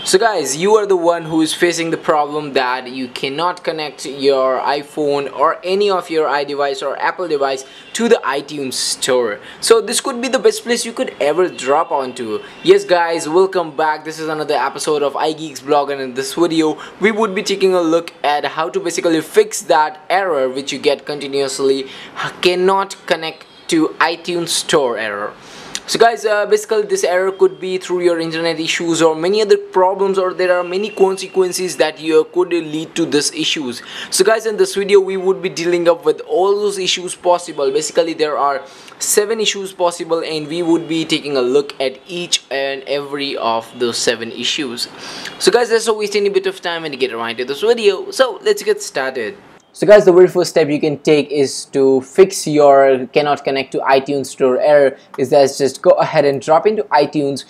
So guys, you are the one who is facing the problem that you cannot connect your iPhone or any of your iDevice or Apple device to the iTunes store. So this could be the best place you could ever drop onto. Yes guys, welcome back. This is another episode of iGeeks blog, and in this video we would be taking a look at how to basically fix that error which you get continuously, cannot connect to iTunes store error. So guys, basically this error could be through your internet issues or many other problems, or there are many consequences that you could lead to these issues. So guys, in this video we would be dealing up with all those issues possible. Basically there are 7 issues possible, and we would be taking a look at each and every of those 7 issues. So guys, let's not waste any bit of time and get right into this video. So let's get started. So guys, the very first step you can take is to fix your cannot connect to iTunes store error. Is that just go ahead and drop into iTunes,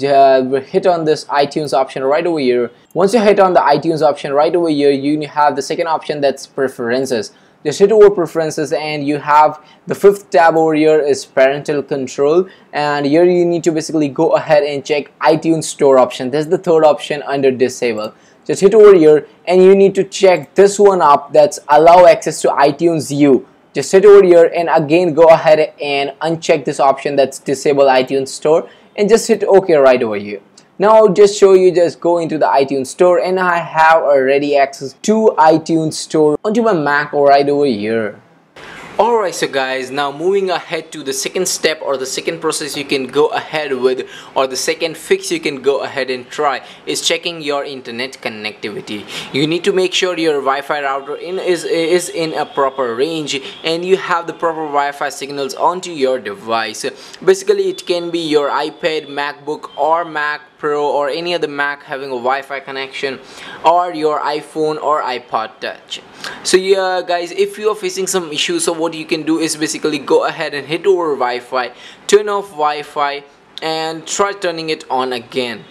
hit on this iTunes option right over here. Once you hit on the iTunes option right over here, you have the second option, that's preferences. Just hit over preferences and you have the 5th tab over here is parental control, and here you need to basically go ahead and check iTunes store option. That's the 3rd option under disable. Just hit over here and you need to check this one up, that's allow access to iTunes U. Just hit over here and again go ahead and uncheck this option, that's disable iTunes store, and just hit OK right over here. Now I'll just show you, just go into the iTunes store, and I have already access to iTunes store onto my Mac right over here. Alright, so guys, now moving ahead to the second step, or the second process you can go ahead with, or the second fix you can go ahead and try, is checking your internet connectivity. You need to make sure your Wi-Fi router is in a proper range and you have the proper Wi-Fi signals onto your device. Basically it can be your iPad, MacBook or Mac Pro or any other Mac having a Wi-Fi connection, or your iPhone or iPod Touch. So yeah guys, if you are facing some issues, so what you can do is basically go ahead and hit over Wi-Fi, turn off Wi-Fi and try turning it on again.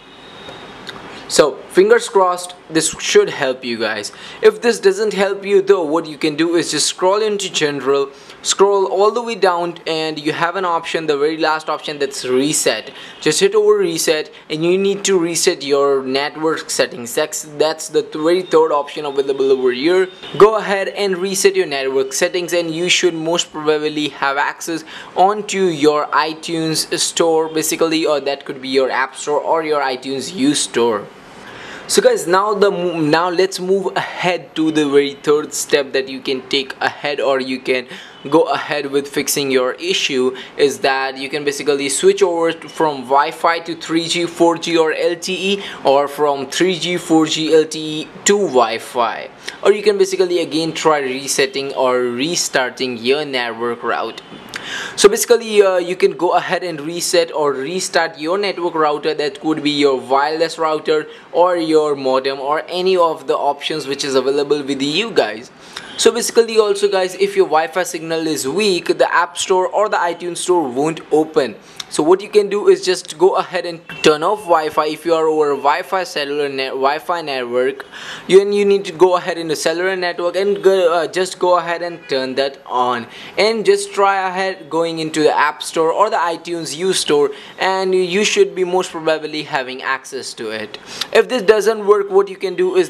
So fingers crossed this should help you guys. If this doesn't help you though, what you can do is just scroll into general, scroll all the way down, and you have an option, the very last option, that's reset. Just hit over reset and you need to reset your network settings. That's the very 3rd option available over here. Go ahead and reset your network settings and you should most probably have access onto your iTunes store basically, or that could be your App Store or your iTunes U store. So guys, now let's move ahead to the very 3rd step that you can take ahead, or you can go ahead with fixing your issue, is that you can basically switch over from Wi-Fi to 3G, 4G or LTE, or from 3G, 4G, LTE to Wi-Fi. Or you can basically again try resetting or restarting your network route. So basically you can go ahead and reset or restart your network router. That could be your wireless router or your modem or any of the options which is available with you guys. So basically also guys, if your Wi-Fi signal is weak, the App Store or the iTunes Store won't open. So what you can do is just go ahead and turn off Wi-Fi. If you are over Wi-Fi cellular Wi-Fi network, you need to go ahead in the cellular network and just go ahead and turn that on, and just try ahead going into the App Store or the iTunes U store, and you should be most probably having access to it. If this doesn't work, what you can do is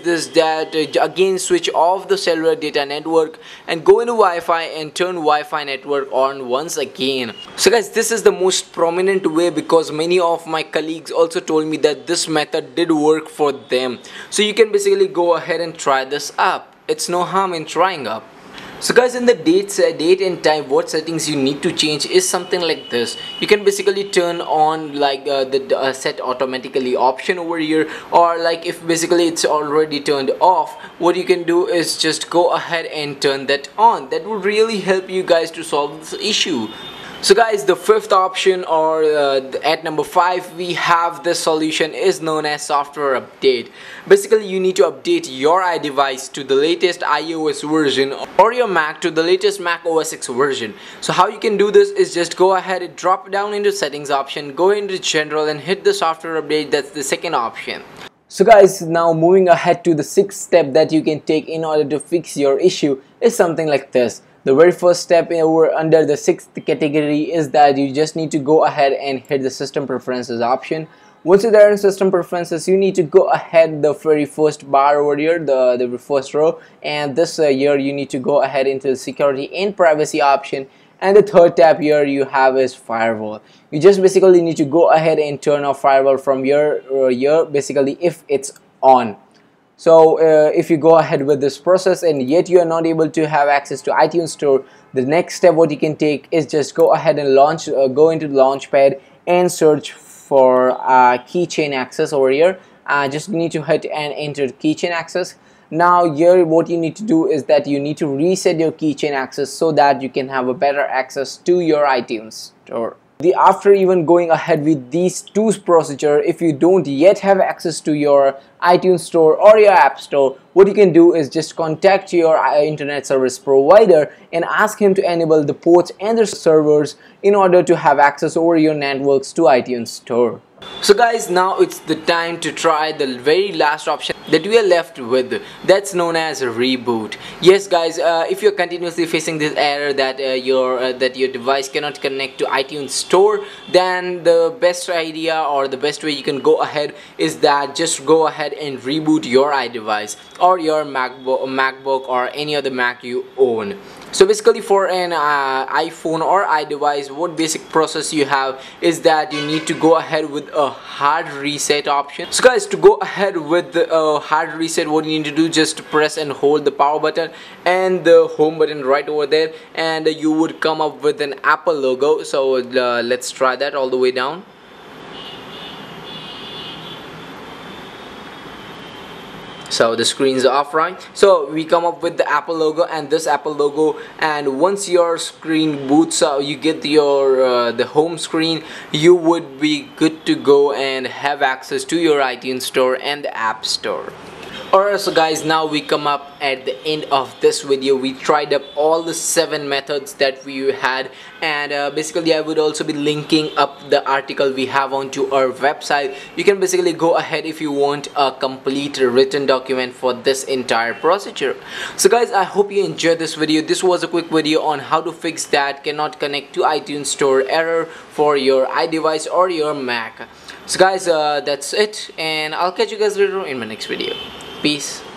again switch off the cellular data network and go into Wi-Fi and turn Wi-Fi network on once again. So guys, this is the most prominent way, because many of my colleagues also told me that this method did work for them. So you can basically go ahead and try this up. It's no harm in trying up. So guys, in the date and time, what settings you need to change is something like this. You can basically turn on like the set automatically option over here, or like if basically it's already turned off, what you can do is just go ahead and turn that on. That would really help you guys to solve this issue. So guys, the 5th option, or at number 5, we have the solution is known as software update. Basically you need to update your iDevice to the latest iOS version, or your Mac to the latest Mac OS X version. So how you can do this is just go ahead and drop down into settings option, go into general and hit the software update. That's the 2nd option. So guys, now moving ahead to the 6th step that you can take in order to fix your issue is something like this. The very first step under the 6th category is that you just need to go ahead and hit the system preferences option. Once you're there in system preferences, you need to go ahead the very first bar over here, the first row, and this here you need to go ahead into the security and privacy option, and the third tab here you have is firewall. You just basically need to go ahead and turn off firewall from here basically if it's on. So if you go ahead with this process and yet you are not able to have access to iTunes Store, the next step what you can take is just go ahead and go into the Launchpad and search for keychain access over here. Just need to hit and enter keychain access. Now here what you need to do is that you need to reset your keychain access so that you can have a better access to your iTunes Store. After even going ahead with these two procedures, if you don't yet have access to your iTunes Store or your App Store, what you can do is just contact your internet service provider and ask him to enable the ports and the servers in order to have access over your networks to iTunes Store. So guys, now it's the time to try the very last option that we are left with, that's known as a reboot. Yes guys, if you're continuously facing this error that your device cannot connect to iTunes Store, then the best idea or the best way you can go ahead is that just go ahead and reboot your iDevice or your MacBook or any other Mac you own. So basically for an iPhone or iDevice, what basic process you have is that you need to go ahead with a hard reset option. So guys, to go ahead with the hard reset, what you need to do, just press and hold the power button and the home button right over there, and you would come up with an Apple logo. So let's try that all the way down. So the screen's off, right? So we come up with the Apple logo and this Apple logo, and once your screen boots up, you get your the home screen, you would be good to go and have access to your iTunes Store and the App Store. Alright, so guys, now we come up at the end of this video. We tried up all the 7 methods that we had, and basically I would also be linking up the article we have onto our website. You can basically go ahead if you want a complete written document for this entire procedure. So guys, I hope you enjoyed this video. This was a quick video on how to fix that cannot connect to iTunes Store error for your iDevice or your Mac. So guys, that's it, and I'll catch you guys later in my next video. Peace.